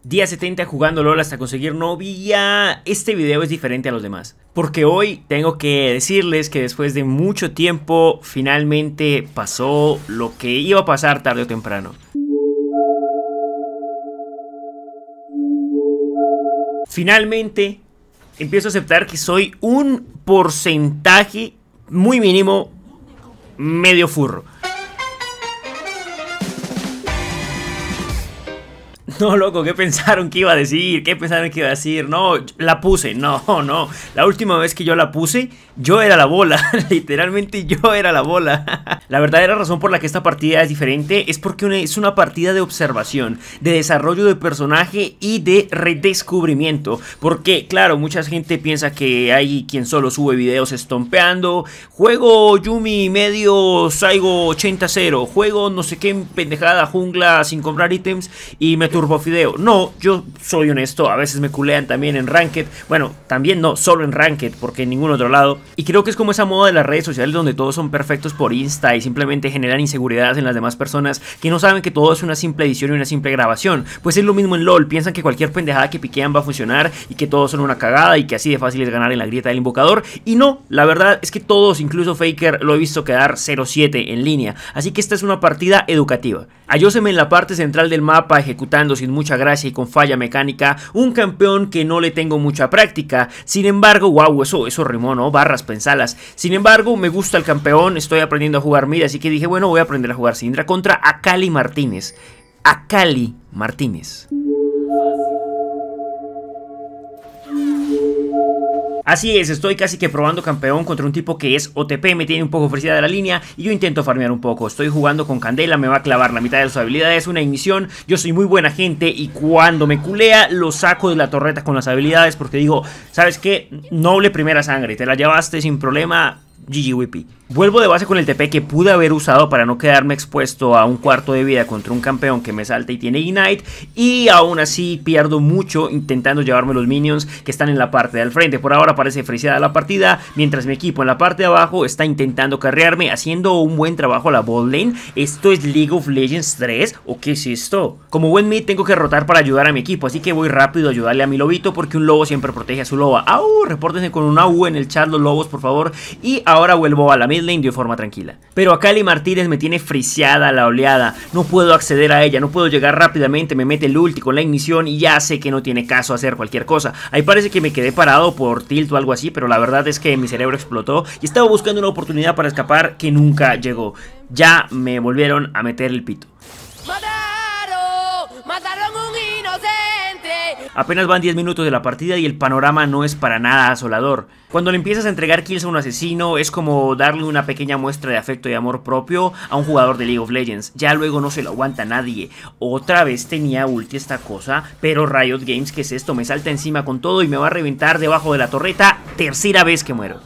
Día 70 jugando LOL hasta conseguir novia. Este video es diferente a los demás, porque hoy tengo que decirles que después de mucho tiempo finalmente pasó lo que iba a pasar tarde o temprano. Finalmente empiezo a aceptar que soy un porcentaje muy mínimo medio furro. No, loco, ¿qué pensaron que iba a decir? ¿Qué pensaron que iba a decir? No, la puse, no. La última vez que yo la puse, yo era la bola. Literalmente yo era la bola. La verdadera razón por la que esta partida es diferente es porque es una partida de observación, de desarrollo de personaje y de redescubrimiento. Porque, claro, mucha gente piensa que hay quien solo sube videos estompeando. Juego Yumi medio Saigo 80-0. Juego no sé qué pendejada jungla sin comprar ítems y me turbo Fideo. No, yo soy honesto, a veces me culean también en Ranked. Bueno, también no, solo en Ranked, porque en ningún otro lado. Y creo que es como esa moda de las redes sociales donde todos son perfectos por Insta y simplemente generan inseguridades en las demás personas que no saben que todo es una simple edición y una simple grabación. Pues es lo mismo en LOL, piensan que cualquier pendejada que piquean va a funcionar y que todos son una cagada y que así de fácil es ganar en la grieta del invocador. Y no, la verdad es que todos, incluso Faker, lo he visto quedar 0-7 en línea. Así que esta es una partida educativa. Hallóseme en la parte central del mapa ejecutando sin mucha gracia y con falla mecánica un campeón que no le tengo mucha práctica. Sin embargo, wow, eso rimó, ¿no? Barras, pensalas. Sin embargo, me gusta el campeón, estoy aprendiendo a jugar mid, así que dije, bueno, voy a aprender a jugar Syndra contra Akali Martínez. Akali Martínez. Así es, estoy casi que probando campeón contra un tipo que es OTP, me tiene un poco ofrecida de la línea y yo intento farmear un poco. Estoy jugando con Candela, me va a clavar la mitad de sus habilidades, una ignición. Yo soy muy buena gente y cuando me culea lo saco de la torreta con las habilidades porque digo, ¿sabes qué? Noble primera sangre, te la llevaste sin problema. GG Whippy. Vuelvo de base con el TP que pude haber usado para no quedarme expuesto a un cuarto de vida contra un campeón que me salta y tiene Ignite. Y aún así pierdo mucho intentando llevarme los minions que están en la parte del frente. Por ahora parece friseada la partida, mientras mi equipo en la parte de abajo está intentando carrearme, haciendo un buen trabajo la bot lane. ¿Esto es League of Legends 3 o qué es esto? Como buen mid tengo que rotar para ayudar a mi equipo, así que voy rápido a ayudarle a mi lobito porque un lobo siempre protege a su loba. ¡Au! Repórtense con una U en el chat los lobos, por favor. Y ahora vuelvo a la mid lane de forma tranquila. Pero Akali Martínez me tiene friseada la oleada. No puedo acceder a ella, no puedo llegar rápidamente. Me mete el ulti con la ignición y ya sé que no tiene caso hacer cualquier cosa. Ahí parece que me quedé parado por tilt o algo así, pero la verdad es que mi cerebro explotó y estaba buscando una oportunidad para escapar que nunca llegó. Ya me volvieron a meter el pito. ¡Mataron un inocente! Apenas van 10 minutos de la partida y el panorama no es para nada asolador. Cuando le empiezas a entregar kills a un asesino es como darle una pequeña muestra de afecto y amor propio a un jugador de League of Legends. Ya luego no se lo aguanta nadie. Otra vez tenía ulti esta cosa, pero Riot Games, ¿qué es esto? Me salta encima con todo y me va a reventar debajo de la torreta. Tercera vez que muero.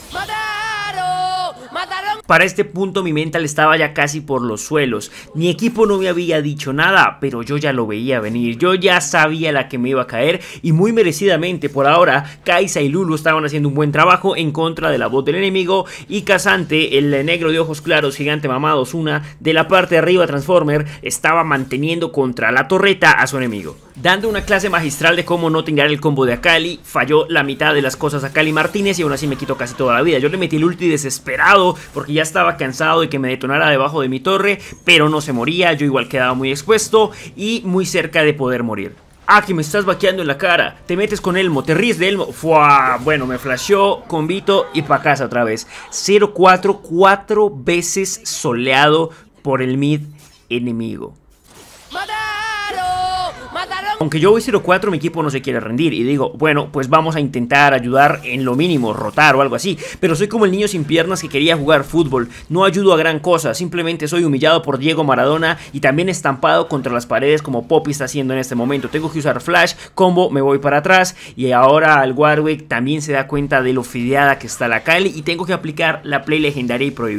Para este punto mi mental estaba ya casi por los suelos. Mi equipo no me había dicho nada, pero yo ya lo veía venir. Yo ya sabía la que me iba a caer y muy merecidamente. Por ahora, Kai'Sa y Lulu estaban haciendo un buen trabajo en contra de la bot del enemigo y K'Sante, el negro de ojos claros, gigante mamado Zuna, de la parte de arriba Transformer, estaba manteniendo contra la torreta a su enemigo. Dando una clase magistral de cómo no tingar el combo de Akali, falló la mitad de las cosas a Akali Martínez y aún así me quitó casi toda la vida. Yo le metí el ulti desesperado porque ya estaba cansado de que me detonara debajo de mi torre, pero no se moría, yo igual quedaba muy expuesto y muy cerca de poder morir. Ah, que me estás vaqueando en la cara, te metes con Elmo, te ríes de Elmo. ¡Fua! Bueno, me flasheó, combito y pa' casa otra vez. 0-4, 4 veces soleado por el mid enemigo. Aunque yo voy 0-4, mi equipo no se quiere rendir y digo, bueno, pues vamos a intentar ayudar en lo mínimo, rotar o algo así. Pero soy como el niño sin piernas que quería jugar fútbol, no ayudo a gran cosa, simplemente soy humillado por Diego Maradona y también estampado contra las paredes como Poppy está haciendo en este momento. Tengo que usar flash, combo, me voy para atrás y ahora el Warwick también se da cuenta de lo fideada que está la Kali y tengo que aplicar la play legendaria y prohibida.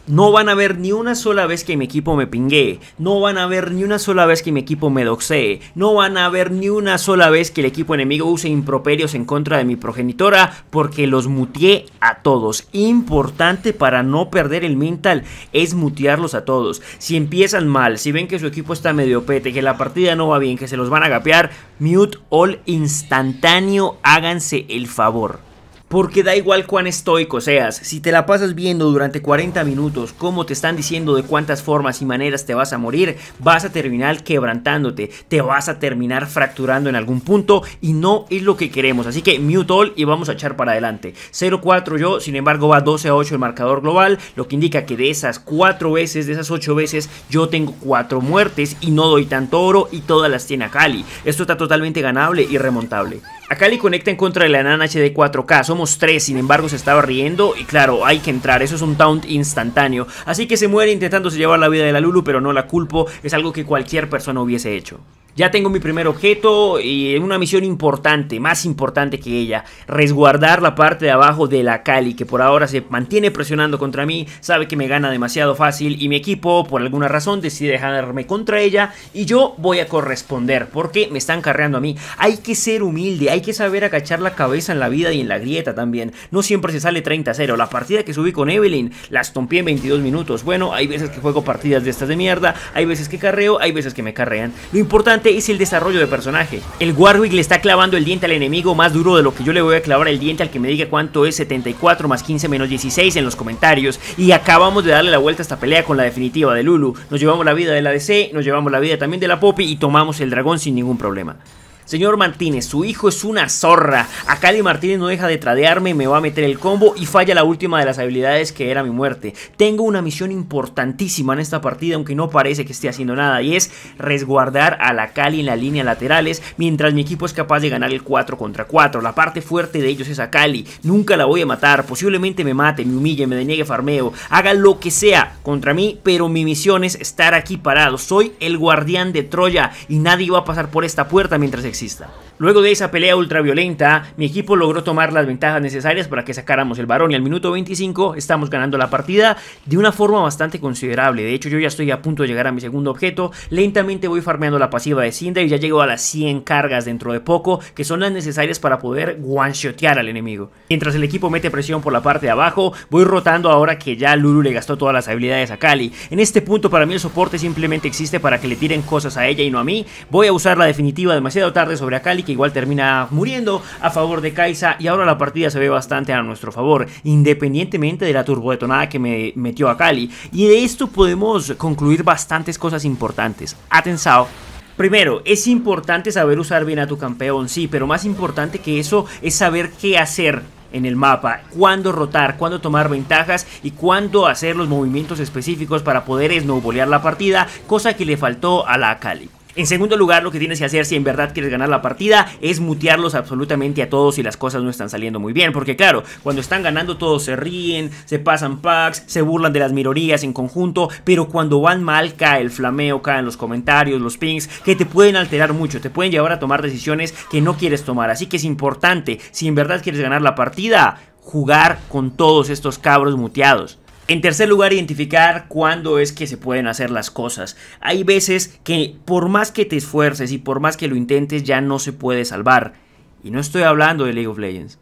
No van a ver ni una sola vez que mi equipo me pinguee, no van a ver ni una sola vez que mi equipo me doxee, no van a ver ni una sola vez que el equipo enemigo use improperios en contra de mi progenitora, porque los muteé a todos. Importante para no perder el mental es mutearlos a todos. Si empiezan mal, si ven que su equipo está medio pete, que la partida no va bien, que se los van a gapear, mute all instantáneo, háganse el favor. Porque da igual cuán estoico seas, si te la pasas viendo durante 40 minutos cómo te están diciendo de cuántas formas y maneras te vas a morir, vas a terminar quebrantándote, te vas a terminar fracturando en algún punto y no es lo que queremos. Así que mute all y vamos a echar para adelante. 0-4 yo, sin embargo va 12-8 el marcador global, lo que indica que de esas 4 veces, de esas 8 veces, yo tengo 4 muertes y no doy tanto oro y todas las tiene Akali. Esto está totalmente ganable y remontable. Akali conecta en contra de la Nana HD 4K, somos 3, sin embargo se estaba riendo y claro, hay que entrar, eso es un taunt instantáneo. Así que se muere intentándose llevar la vida de la Lulu, pero no la culpo, es algo que cualquier persona hubiese hecho. Ya tengo mi primer objeto y una misión importante, más importante que ella, resguardar la parte de abajo de la Akali, que por ahora se mantiene presionando contra mí, sabe que me gana demasiado fácil y mi equipo por alguna razón decide dejarme contra ella y yo voy a corresponder porque me están carreando a mí. Hay que ser humilde, hay que saber agachar la cabeza en la vida y en la grieta también, no siempre se sale 30-0, la partida que subí con Evelynn la estompé en 22 minutos, bueno, hay veces que juego partidas de estas de mierda, hay veces que carreo, hay veces que me carrean, lo importante es el desarrollo de personaje. El Warwick le está clavando el diente al enemigo más duro de lo que yo le voy a clavar el diente al que me diga cuánto es 74 más 15 menos 16 en los comentarios. Y acabamos de darle la vuelta a esta pelea con la definitiva de Lulu. Nos llevamos la vida de la DC, nos llevamos la vida también de la Poppy y tomamos el dragón sin ningún problema. Señor Martínez, su hijo es una zorra. Akali Martínez no deja de tradearme, me va a meter el combo y falla la última de las habilidades que era mi muerte. Tengo una misión importantísima en esta partida, aunque no parece que esté haciendo nada, y es resguardar a la Akali en las líneas laterales mientras mi equipo es capaz de ganar el 4 contra 4. La parte fuerte de ellos es Akali, nunca la voy a matar, posiblemente me mate, me humille, me deniegue farmeo, haga lo que sea contra mí, pero mi misión es estar aquí parado. Soy el guardián de Troya y nadie va a pasar por esta puerta mientras exista. Luego de esa pelea ultraviolenta, mi equipo logró tomar las ventajas necesarias para que sacáramos el varón y al minuto 25 estamos ganando la partida de una forma bastante considerable. De hecho, yo ya estoy a punto de llegar a mi segundo objeto, lentamente voy farmeando la pasiva de Syndra y ya llego a las 100 cargas dentro de poco, que son las necesarias para poder one-shotear al enemigo. Mientras el equipo mete presión por la parte de abajo, voy rotando ahora que ya Lulu le gastó todas las habilidades a Akali. En este punto para mí el soporte simplemente existe para que le tiren cosas a ella y no a mí. Voy a usar la definitiva demasiado tarde sobre Akali, que igual termina muriendo a favor de Kai'Sa y ahora la partida se ve bastante a nuestro favor, independientemente de la turbodetonada que me metió Akali. Y de esto podemos concluir bastantes cosas importantes. Atención. Primero, es importante saber usar bien a tu campeón, sí, pero más importante que eso es saber qué hacer en el mapa, cuándo rotar, cuándo tomar ventajas y cuándo hacer los movimientos específicos para poder snowballear la partida, cosa que le faltó a la Akali. En segundo lugar, lo que tienes que hacer si en verdad quieres ganar la partida es mutearlos absolutamente a todos si las cosas no están saliendo muy bien. Porque claro, cuando están ganando todos se ríen, se pasan packs, se burlan de las minorías en conjunto, pero cuando van mal cae el flameo, caen los comentarios, los pings, que te pueden alterar mucho, te pueden llevar a tomar decisiones que no quieres tomar. Así que es importante, si en verdad quieres ganar la partida, jugar con todos estos cabros muteados. En tercer lugar, identificar cuándo es que se pueden hacer las cosas. Hay veces que por más que te esfuerces y por más que lo intentes ya no se puede salvar. Y no estoy hablando de League of Legends.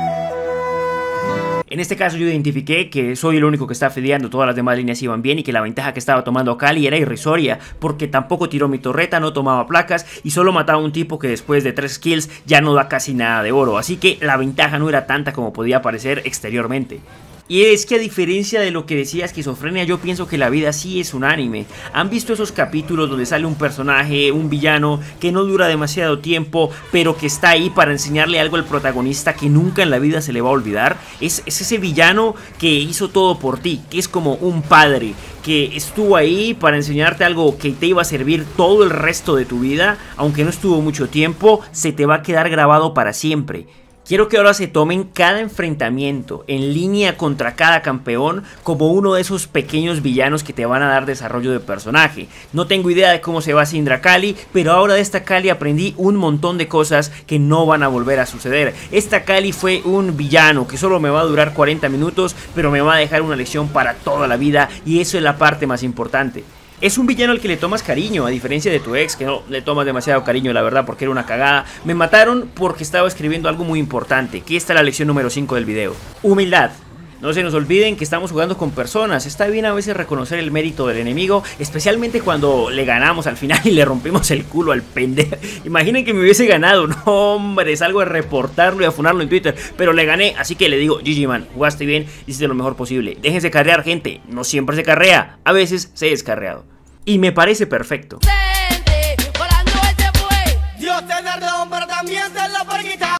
En este caso yo identifiqué que soy el único que está fedeando, todas las demás líneas iban bien y que la ventaja que estaba tomando Akali era irrisoria, porque tampoco tiró mi torreta, no tomaba placas y solo mataba a un tipo que después de 3 kills ya no da casi nada de oro, así que la ventaja no era tanta como podía parecer exteriormente. Y es que a diferencia de lo que decía Esquizofrenia, yo pienso que la vida sí es un anime. ¿Han visto esos capítulos donde sale un personaje, un villano, que no dura demasiado tiempo, pero que está ahí para enseñarle algo al protagonista que nunca en la vida se le va a olvidar? Es ese villano que hizo todo por ti, que es como un padre, que estuvo ahí para enseñarte algo que te iba a servir todo el resto de tu vida, aunque no estuvo mucho tiempo, se te va a quedar grabado para siempre. Quiero que ahora se tomen cada enfrentamiento en línea contra cada campeón como uno de esos pequeños villanos que te van a dar desarrollo de personaje. No tengo idea de cómo se va Syndra Kali, pero ahora de esta Kali aprendí un montón de cosas que no van a volver a suceder. Esta Kali fue un villano que solo me va a durar 40 minutos, pero me va a dejar una lección para toda la vida, y eso es la parte más importante. Es un villano al que le tomas cariño, a diferencia de tu ex, que no le tomas demasiado cariño, la verdad, porque era una cagada. Me mataron porque estaba escribiendo algo muy importante, que esta es la lección número 5 del video. Humildad. No se nos olviden que estamos jugando con personas. Está bien a veces reconocer el mérito del enemigo, especialmente cuando le ganamos al final y le rompimos el culo al pendejo. Imaginen que me hubiese ganado. No, hombre, salgo a reportarlo y a funarlo en Twitter, pero le gané, así que le digo, GG man, jugaste bien, hiciste lo mejor posible. Déjense carrear, gente. No siempre se carrea, a veces se es carreado. Y me parece perfecto. Dios te da el don, pero también